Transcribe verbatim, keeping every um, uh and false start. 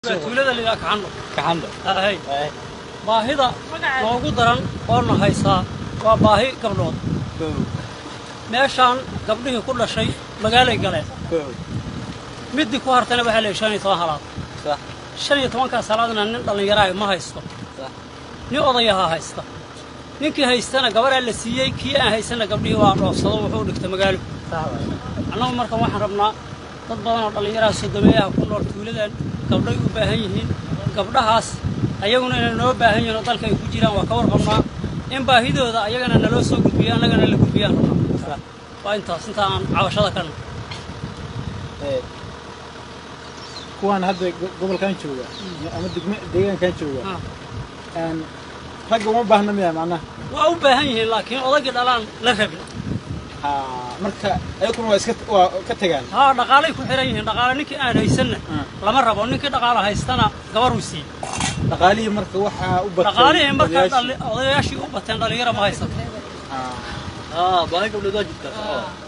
tuulada la kaxando kaxando hay baahida loogu daran oo na haysaa waa baahi gabdhood meeshaan gabdhihii ku dhashay magaalay galeen midii ku hartana waxa la shan iyo toban halaad sax shan iyo toban ka salaadna nin dhalinyaro ma haysto sax ni odayaha haysta ninkii haystana gabar la siiyay kii aan haysana gabdhihii waa dhoofsado wuxuu dhigtay magaalo annagu marka waxaan rabnaa dad badan oo dhalinyaro sodomeeyaha ku nool tuuladan gabdhay u baahan yihiin gabdhahaas ayaguna inay noo baahan yihiin dalka ay ku jiraan waa ka warqabnaa in baahidooda ayagana naloo soo gudbiyo annagana la gudbiyaan waa intaas inta aan cabashada kana ee kuwan hadda gobolkan jooga ama deegaankan jooga aan ragga uma baahna miyaa macna waa u baahan yihiin laakiin odayga dhalaan la rabin ha marka ayaguna waa iska waa ka tagaan ha dhaqaalay ku xiran yihiin dhaqaale ninkii aan haysanna lama rabo ninkii dhaqaale haystana gabar uu sii dhaqaalihi marka waxa u batay dhaqaalihi marka odayaashii u bateen dhalinyaro ma haysato ah ah baahi gabdhood waa jirtaa